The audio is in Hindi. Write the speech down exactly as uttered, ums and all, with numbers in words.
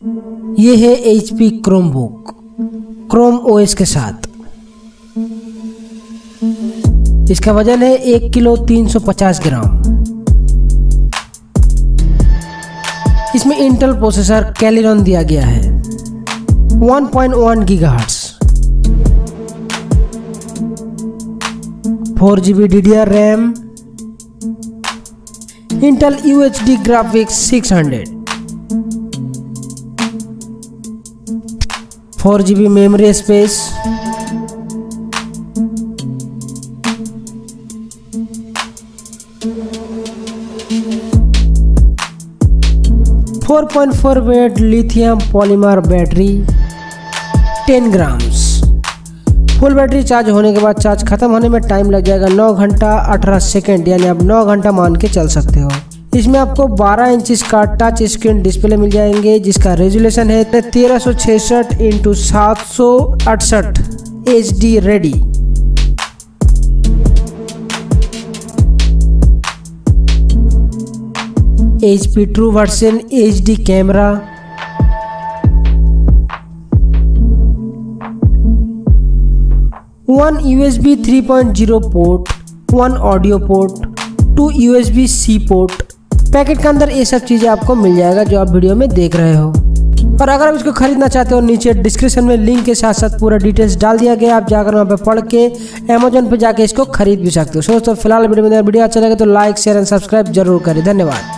ये है H P Chromebook Chrome OS के साथ। इसका वजन है एक किलो तीन सौ पचास ग्राम। इसमें इंटेल प्रोसेसर कैलिरॉन दिया गया है one point one gigahertz, four G B D D R RAM, Intel U H D graphics six hundred, four G B memory space, four point four volt lithium polymer battery, ten grams. Full battery charge होने के बाद चार्ज खत्म होने में टाइम लग जाएगा नौ घंटा अठारह सेकेंड, यानी आप नौ घंटा मान के चल सकते हो। इसमें आपको बारह इंच का टच स्क्रीन डिस्प्ले मिल जाएंगे जिसका रेजोल्यूशन है तेरह सौ छियासठ इंटू सात सौ अड़सठ H D ready. H P true vision H D camera, one U S B three point zero port, one audio port, two U S B C port. Packet के अंदर ये सब चीज़ें आपको मिल जाएगा जो आप वीडियो में देख रहे हो। और अगर आप इसको खरीदना चाहते हो नीचे डिस्क्रिप्शन में लिंक के साथ साथ पूरा डिटेल्स डाल दिया गया, आप जाकर वहाँ पे पढ़ के अमेजोन पे जाके इसको खरीद भी सकते हो। दोस्तों फिलहाल वीडियो में वीडियो अच्छा लगे तो लाइक शेयर एंड सब्सक्राइब जरूर करें। धन्यवाद।